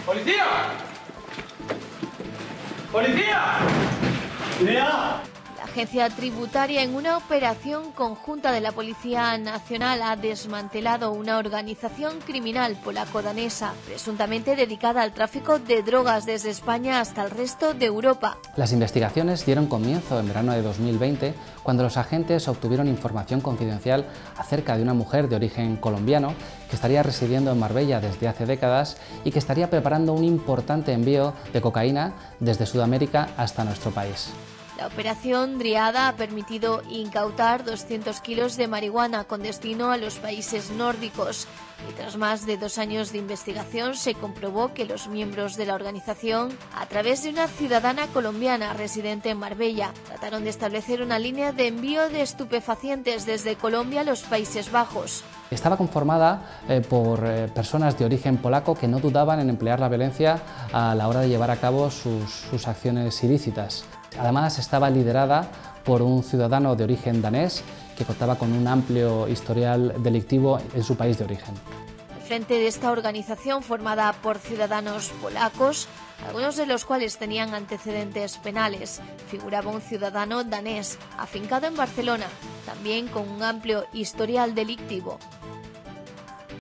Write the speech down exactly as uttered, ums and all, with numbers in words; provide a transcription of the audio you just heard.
¡Policía! ¡Policía! ¡Policía! La agencia tributaria, en una operación conjunta de la Policía Nacional, ha desmantelado una organización criminal polaco-danesa, presuntamente dedicada al tráfico de drogas desde España hasta el resto de Europa. Las investigaciones dieron comienzo en verano de dos mil veinte, cuando los agentes obtuvieron información confidencial acerca de una mujer de origen colombiano que estaría residiendo en Marbella desde hace décadas y que estaría preparando un importante envío de cocaína desde Sudamérica hasta nuestro país. La operación Dríada ha permitido incautar doscientos kilos de marihuana con destino a los países nórdicos, y tras más de dos años de investigación se comprobó que los miembros de la organización, a través de una ciudadana colombiana residente en Marbella, trataron de establecer una línea de envío de estupefacientes desde Colombia a los Países Bajos. Estaba conformada eh, por eh, personas de origen polaco que no dudaban en emplear la violencia a la hora de llevar a cabo sus, sus acciones ilícitas. Además, estaba liderada por un ciudadano de origen danés que contaba con un amplio historial delictivo en su país de origen. Al frente de esta organización, formada por ciudadanos polacos, algunos de los cuales tenían antecedentes penales, figuraba un ciudadano danés, afincado en Barcelona, también con un amplio historial delictivo.